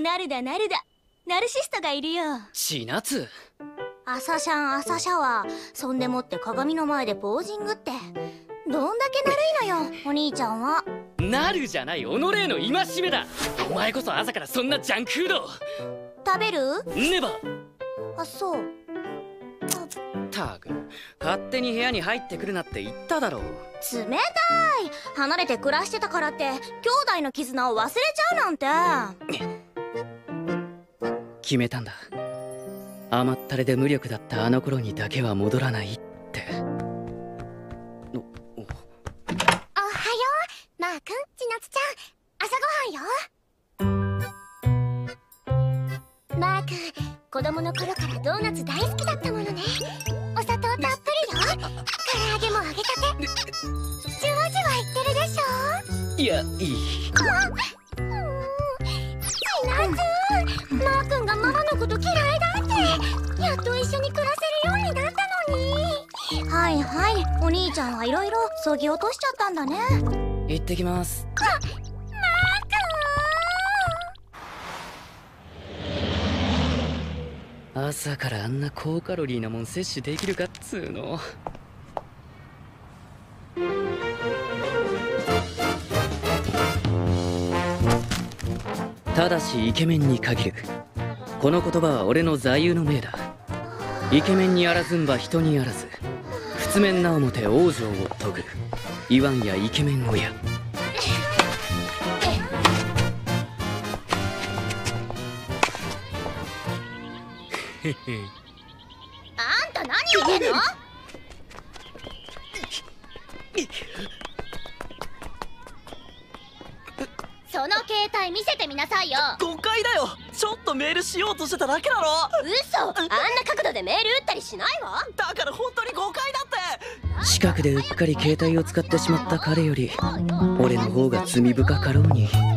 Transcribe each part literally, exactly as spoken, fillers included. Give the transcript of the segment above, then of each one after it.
なるだなるだ、ナルシストがいるよ。 千夏。 朝シャン朝シャワー、そんでもって鏡の前でポージングって、どんだけなるいのよ、お兄ちゃんは。 なるじゃない、己への戒めだ。お前こそ朝からそんなジャンクフード食べる？ ネバ。 あ、そう。 ったく、勝手に部屋に入ってくるなって言っただろう。 冷たい。離れて暮らしてたからって兄弟の絆を忘れちゃうなんて。 決めたんだ。甘ったれで無力だったあの頃にだけは戻らないって。おお、 おはよう、マー君、千夏ちゃん、朝ごはんよ。マー君、子供の頃からドーナツ大好きだったものね。お砂糖たっぷりよ。唐揚げも揚げたて。じゅわじゅわいってるでしょ。 いや、いい。 あ、うん、千夏、マー君がママのこと嫌いだって。やっと一緒に暮らせるようになったのに。 はいはい、お兄ちゃんはいろいろそぎ落としちゃったんだね。 行ってきます。 あ、マー君。朝からあんな高カロリーなもん摂取できるかっつうの。ただしイケメンに限る。この言葉は俺の座右の銘だ。イケメンにあらずんば人にあらず、仏面なおもて往生を遂ぐ、言わんやイケメン親。 あんた何言ってんの？その携帯見せてみなさいよ。 誤解だよ。ちょっとメールしようとしてただけだろ。 嘘。あんな角度でメール打ったりしないわ。 だから本当に誤解だって。 近くでうっかり携帯を使ってしまった彼より俺の方が罪深かろうに。 もしか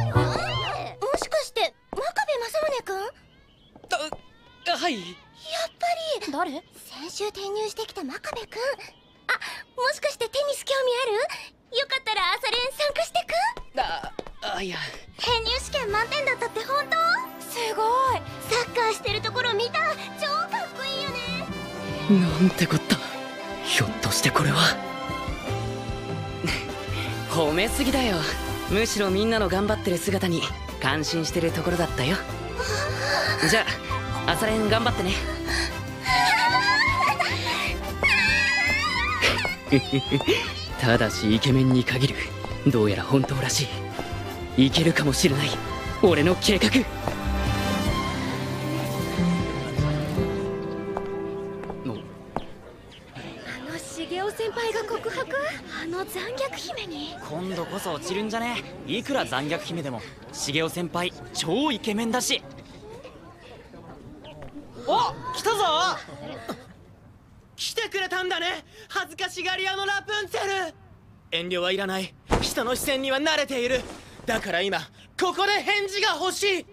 して真壁正宗君？ あ、はい。 やっぱり。誰？先週転入してきた真壁君。あ、もしかしてテニス興味ある？よかったら朝練参加してく？ あ、あ、いや。 編入試験満点だったって本当？すごい。サッカーしてるところ見た。超かっこいいよね。 なんてこった。ひょっとしてこれは褒めすぎだよ。むしろみんなの頑張ってる姿に感心してるところだったよ。じゃあ朝練頑張ってね。ただしイケメンに限る。どうやら本当らしい。いけるかもしれない俺の計画。 茂雄先輩が告白？あの残虐姫に？ 今度こそ落ちるんじゃね？いくら残虐姫でも茂雄先輩超イケメンだし。お、来たぞ。来てくれたんだね、恥ずかしがり屋のラプンツェル。遠慮はいらない。人の視線には慣れている。だから今ここで返事が欲しい。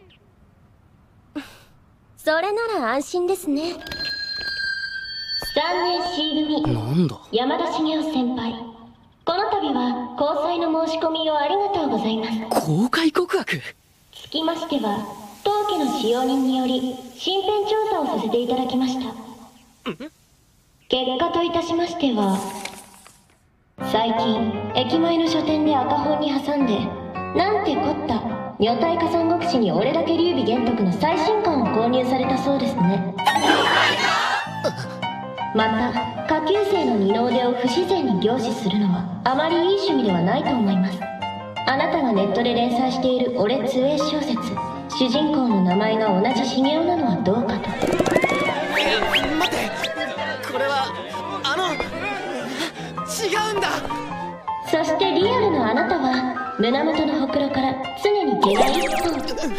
それなら安心ですね。さんねん C 組なんだ山田茂雄先輩、この度は交際の申し込みをありがとうございます。 公開告白？ つきましては当家の使用人により身辺調査をさせていただきました。結果といたしましては、最近駅前の書店で赤本に挟んでなんてこった女体化三国志に俺だけ劉備玄徳の最新刊を購入されたそうですね。また下級生の二の腕を不自然に凝視するのはあまりいい趣味ではないと思います。あなたがネットで連載している俺通営小説、主人公の名前が同じ茂雄なのはどうかと。 え、待って、これはあの違うんだ。 そしてリアルのあなたは胸元のほくろから常に毛が一本。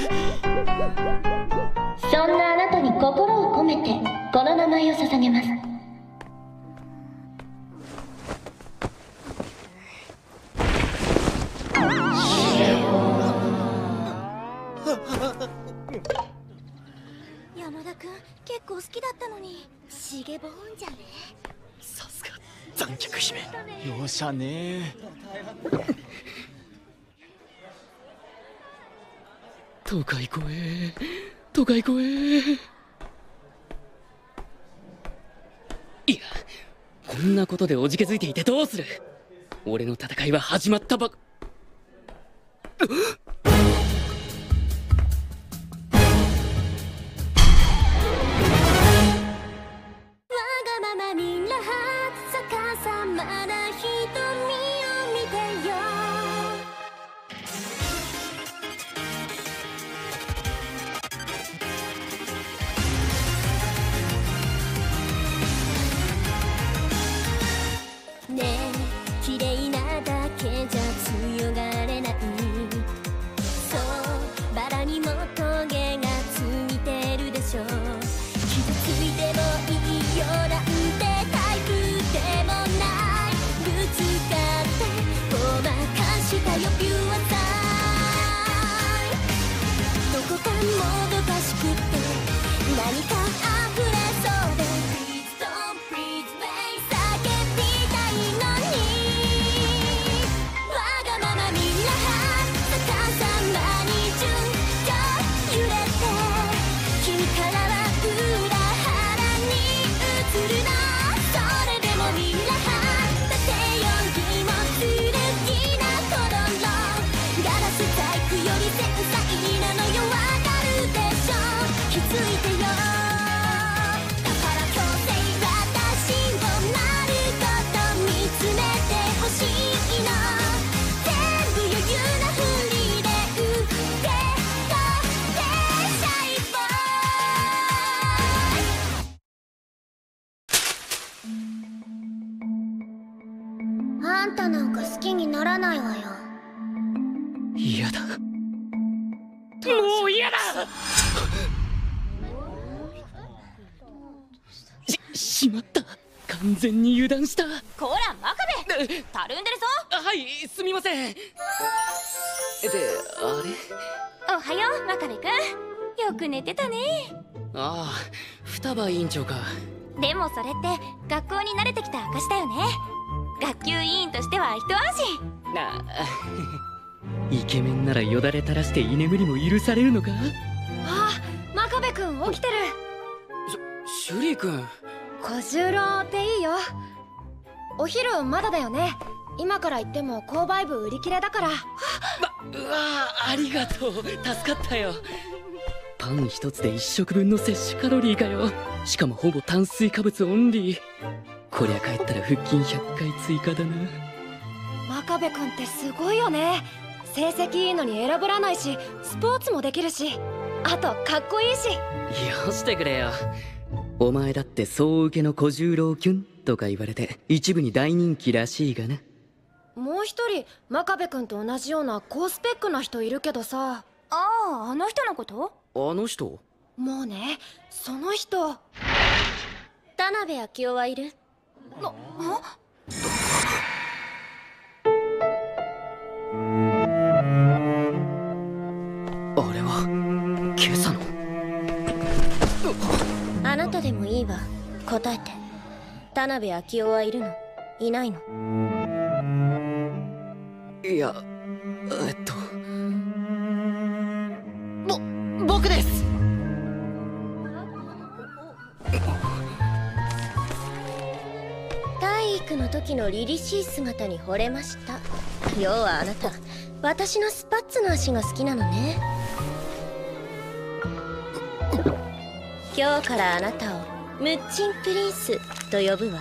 そんなあなたに心を込めてこの名前を捧げます。山田君結構好きだったのにしげぼんじゃね。 さすが残虐姫、容赦ねえ。 都会越え都会越え。いや、こんなことでおじけづいていてどうする。俺の戦いは始まったばっ。 あんたなんか好きにならないわよ。 嫌だ、もう嫌だ。ししまった、完全に油断した。 こら真壁、たるんでるぞ。 はい、すみません。で、あれ、 おはよう真壁くん、よく寝てたね。 ああ、双葉委員長か。 でもそれって学校に慣れてきた証だよね。学級委員としては一安心。 なあイケメンならよだれ垂らして居眠りも許されるのか。 ああ、真壁くん起きてる。 シュシュリー君、 小十郎っていいよ。お昼まだだよね。今から行っても購買部売り切れだから。 ま、うわあ、ありがとう、助かったよ。パン一つで一食分の摂取カロリーかよ。しかもほぼ炭水化物オンリー。こりゃ帰ったら腹筋ひゃっかい追加だな。 真壁くんってすごいよね。成績いいのに選ぶらないし、スポーツもできるし、あとかっこいいし。 よしてくれよ。お前だって総受けの小十郎キュンとか言われて一部に大人気らしいがな。 もう一人真壁くんと同じような高スペックな人いるけどさ。 ああ、あの人のこと？ あの人？ もうね、その人。 田辺明夫はいる？あ、あ？ あれは今朝の。 あなたでもいいわ、答えて。田辺明夫はいるの？いないの？ いや、えっとぼ僕です。 体育の時の凛々しい姿に惚れました。要はあなた、私のスパッツの足が好きなのね。今日からあなたをムッチンプリンスと呼ぶわ。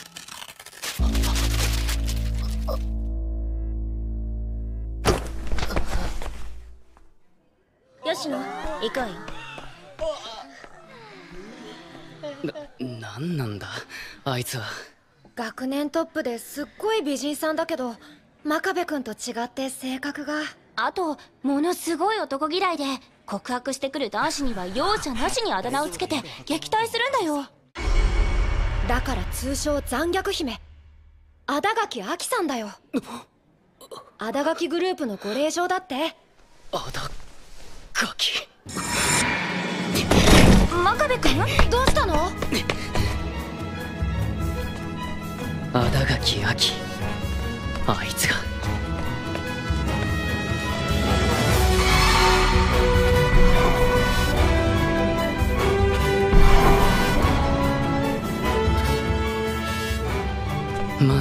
吉野、行くわよ。 な、なんなんだあいつは。 学年トップですっごい美人さんだけど、真壁くんと違って性格が。 あと、ものすごい男嫌いで、告白してくる男子には容赦なしにあだ名をつけて撃退するんだよ。 だから通称残虐姫、ada垣亜紀さんだよ。ada垣グループのご令嬢だって。 あだガキ。 真壁くん、 どうしたの？ あだがきあき、あいつが。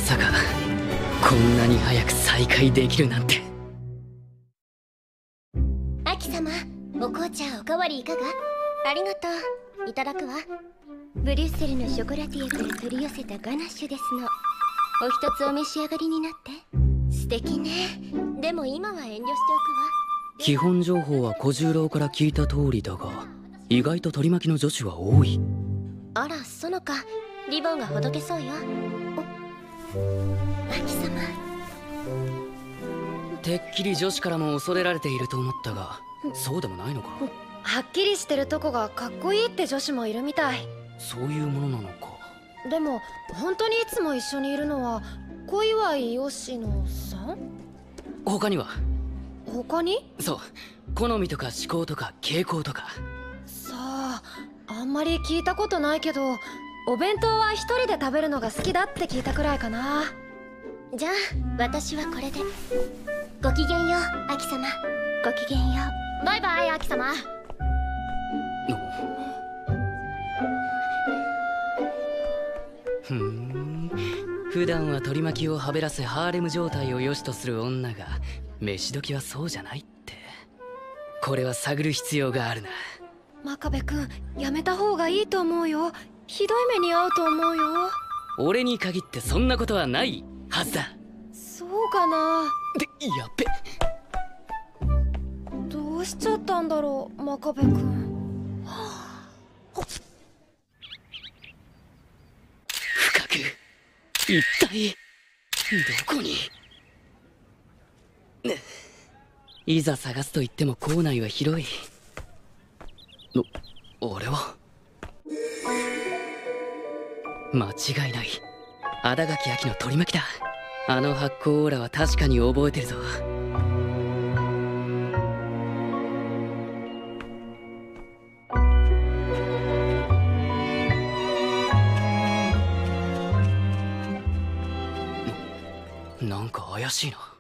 さかこんなに早く再会できるなんて。 アキ様、お紅茶おかわりいかが？ありがとう。いただくわ。ブリュッセルのショコラティエから取り寄せたガナッシュですの。お一つお召し上がりになって。素敵ね。でも今は遠慮しておくわ。 基本情報は小十郎から聞いた通りだが、意外と取り巻きの女子は多い。 あら、そのか。リボンがほどけそうよ。お、アキ様。 てっきり女子からも恐れられていると思ったが、そうでもないのか。 はっきりしてるとこがかっこいいって女子もいるみたい。 そういうものなのか。 でも本当にいつも一緒にいるのは小祝吉野さん？ 他には？ 他に？ そう、好みとか思考とか傾向とか。 さあ、あんまり聞いたことないけど、お弁当は一人で食べるのが好きだって聞いたくらいかな。 じゃあ私はこれで。ごきげんよう、アキ様。ごきげんよう。バイバイ、アキ様。 ふーん、普段は取り巻きをはべらせハーレム状態を良しとする女が飯時はそうじゃないって。これは探る必要があるな。 真壁君、やめた方がいいと思うよ。ひどい目に遭うと思うよ。 俺に限ってそんなことはないはずだ。 そうかな。 で、やっべ。 どうしちゃったんだろう、真壁君。 深く、一体どこに？ね、いざ探すと言っても校内は広い。お、俺は間違いない。新垣秋の取り巻きだ。あの発光オーラは確かに覚えてるぞ。なんか怪しいな。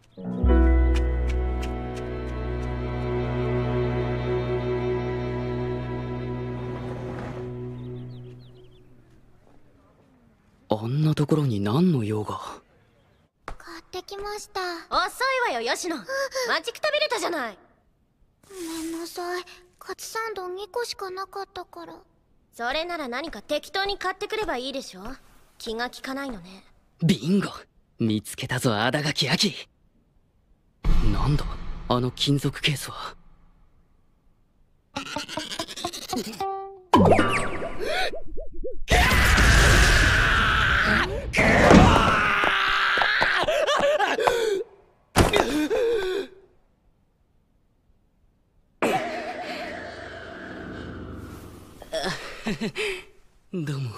あんなところに何の用が。 買ってきました。 遅いわよ、吉野。待ちくたびれたじゃない。 ごめんなさい。カツサンドにこしかなかったから。 それなら何か適当に買ってくればいいでしょ。気が利かないのね。 ビンゴ、見つけたぞ、新垣秋。なんだあの金属ケースは。どうも。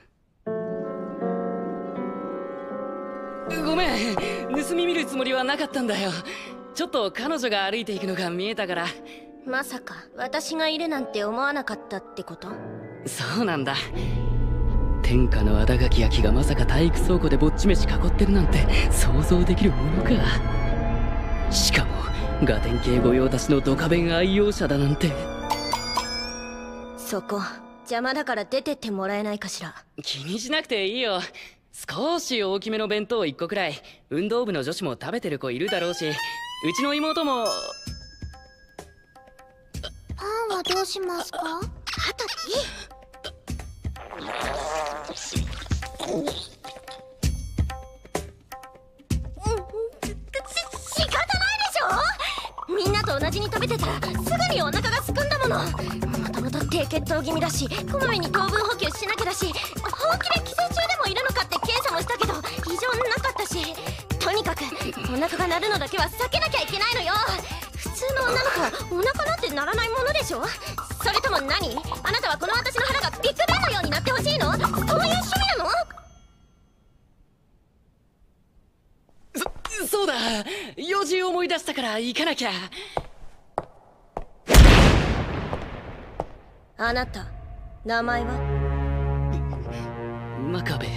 ごめん、盗み見るつもりはなかったんだよ。ちょっと彼女が歩いていくのが見えたから。 まさか私がいるなんて思わなかったってこと？ そうなんだ。天下の新垣焼がまさか体育倉庫でぼっち飯囲ってるなんて想像できるものか。しかもガテン系御用達のドカベン愛用者だなんて。 そこ邪魔だから出てってもらえないかしら。 気にしなくていいよ。少し大きめの弁当いっこくらい運動部の女子も食べてる子いるだろうし、うちの妹も。 パンはどうしますか？あとでいい。仕方ないでしょ。みんなと同じに食べてたらすぐにお腹がすくんだもの。もともと低血糖気味だし、こまめに糖分補給しなきゃだし、本気で寄生虫でもいるのかって検査もしたけど異常なかったし、とにかくお腹が鳴るのだけは避けなきゃいけないのよ。普通の女の子はお腹なんて鳴らないものでしょ。それとも何？あなたはこの私の腹がビッグバンのようになってほしいの？そういう趣味なの？ そそうだ、用事思い出したから行かなきゃ。 あなた名前は？ 真壁。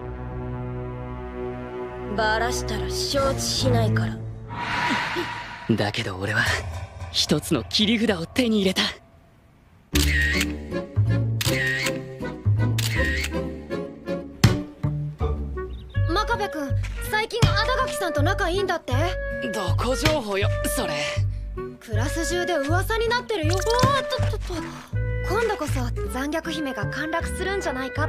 バラしたら承知しないから。 だけど俺は一つの切り札を手に入れた。 真壁君、 さんと仲いいんだって。 どこ情報よそれ。 クラス中で噂になってるよ。おーっとっとっと、今度こそ残虐姫が陥落するんじゃないかって。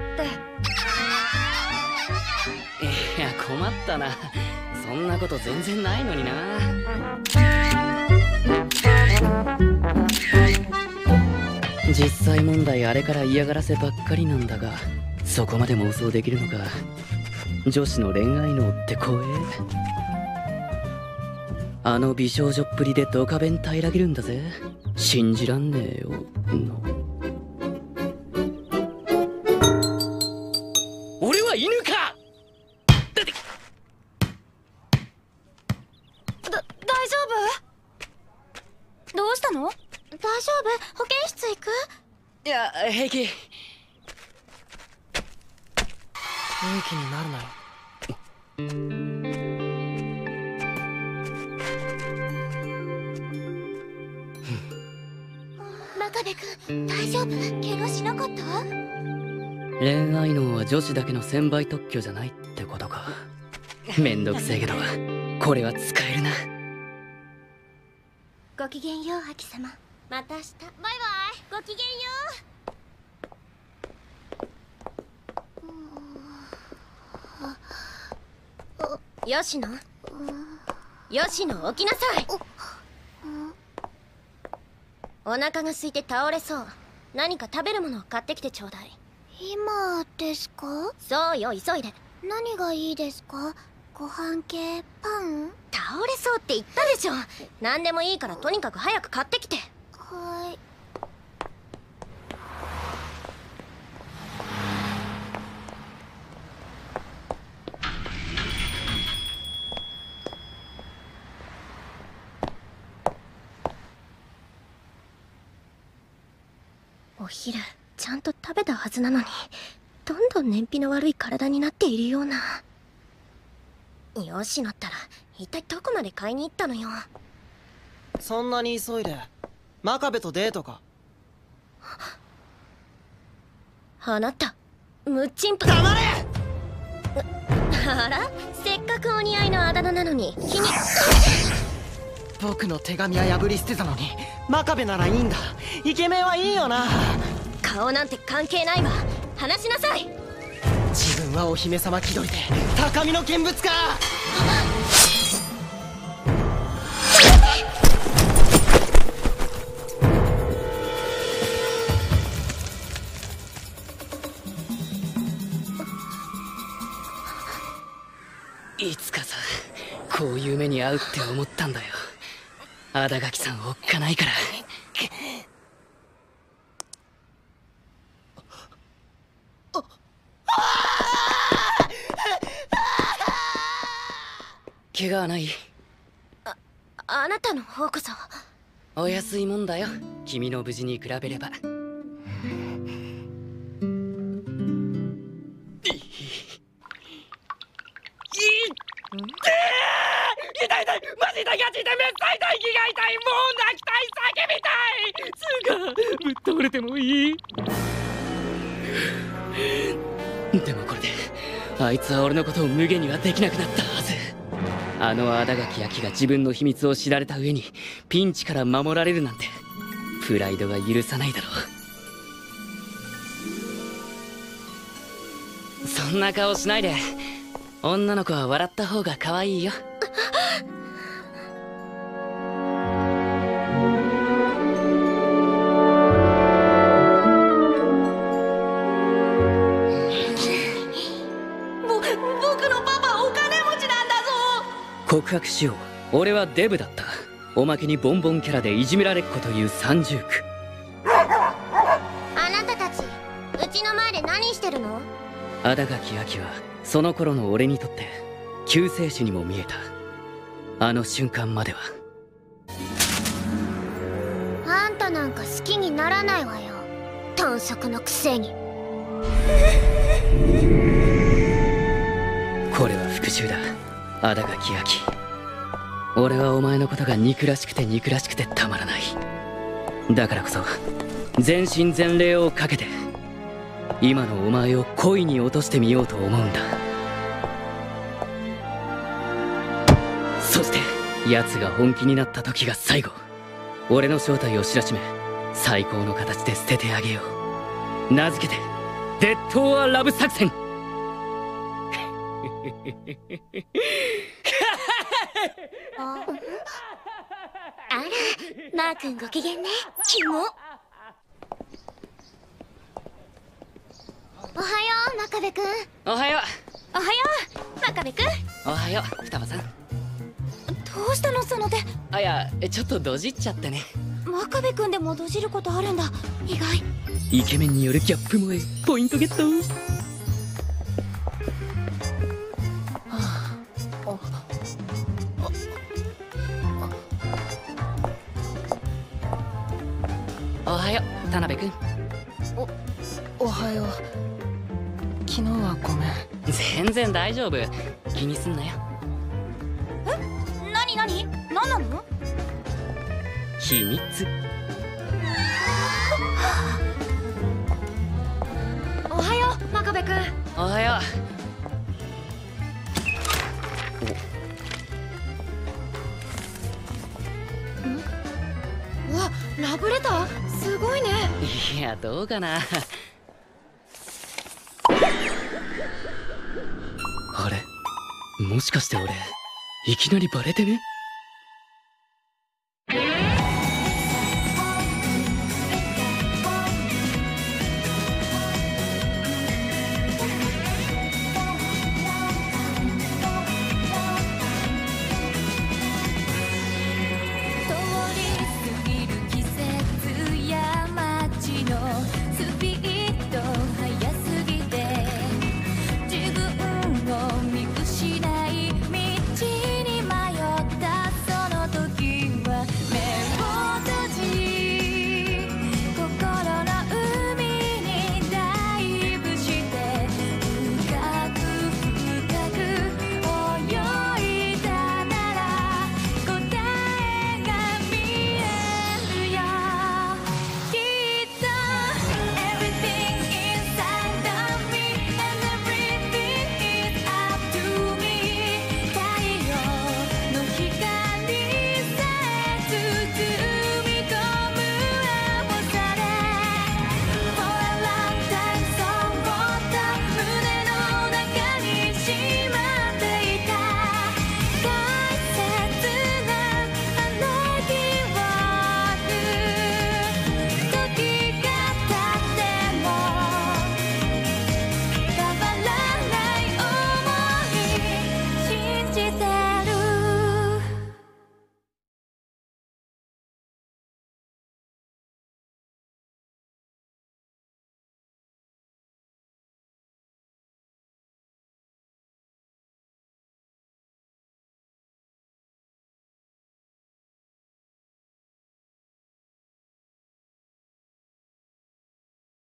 いや困ったな、そんなこと全然ないのにな。実際問題あれから嫌がらせばっかりなんだが、そこまで妄想できるのか。女子の恋愛脳って怖え。あの美少女っぷりでドカベン平らげるんだぜ。信じらんねえよの。俺は犬か。だってだ、大丈夫？どうしたの？ 大丈夫？保健室行く？ いや平気。 元気になるなよ。 真壁君大丈夫？怪我しなかった？ 恋愛脳は女子だけの専売特許じゃないってことか。めんどくせえけどこれは使えるな。 ごきげんよう、アキ様。また明日。バイバイ。ごきげんよう。吉野、吉野、起きなさい。お腹が空いて倒れそう。何か食べるものを買ってきてちょうだい。 今ですか？ そうよ、急いで。 何がいいですか？ご飯系、パン？ 倒れそうって言ったでしょ。何でもいいからとにかく早く買ってきて。 はい。 お昼ちゃんと食べたはずなのに、どんどん燃費の悪い体になっているような。吉野ったら一体どこまで買いに行ったのよ。 そんなに急いで真壁とデートか？ あなたムッチンプ。 黙れ！ あら、せっかくお似合いのあだ名なのに気に。 僕の手紙は破り捨てたのに真壁ならいいんだ。イケメンはいいよな。 顔なんて関係ないわ。話しなさい。 自分はお姫様気取りで高みの見物か。 いつかさ、こういう目に遭うって思ったんだよ。新垣さんおっかないから。怪我はない？ あ、あなたの方こそ。 お安いもんだよ、君の無事に比べれば。痛い痛い、マジ痛い、ガチ痛い、めっちゃ痛い、気が痛い、もう泣きたい、叫びたい。つうかぶっ倒れてもいい？でもこれであいつは俺のことを無限にはできなくなったはず。あの新垣焼が自分の秘密を知られた上にピンチから守られるなんて、プライドが許さないだろう。そんな顔しないで。女の子は笑った方が可愛いよ。 ぼ、僕のパパお金持ちなんだぞ。 告白しよう。俺はデブだった。おまけにボンボンキャラでいじめられっ子という三重苦。 あなたたちうちの前で何してるの？ 新垣焼はその頃の俺にとって救世主にも見えた。あの瞬間までは。 あんたなんか好きにならないわよ、短足のくせに。 これは復讐だ、新垣焼。俺はお前のことが憎らしくて憎らしくてたまらない。だからこそ全身全霊をかけて今のお前を恋に落としてみようと思うんだ。 奴が本気になった時が最後。俺の正体を知らしめ、最高の形で捨ててあげよう。名付けてデッド・オア・ラブ作戦。 あら、マー君ご機嫌ね。キモ。おはよう、真壁君。 おはよおはよう真壁くん。 う。おはよう、双葉さん。 どうしたのその手。 あ、いや、ちょっとドジっちゃってね。 真壁くんでもどじることあるんだ。意外。 イケメンによるギャップ萌え、ポイントゲット。おはよう、田辺君。 おはよう。昨日はごめん。 全然大丈夫。気にすんなよ。 え、なになに、なんなの？ 秘密。 おはよう真壁くん。 おはようわ、ラブレターすごいね。 う。いや、どうかな。あれ、もしかして俺いきなりバレてね？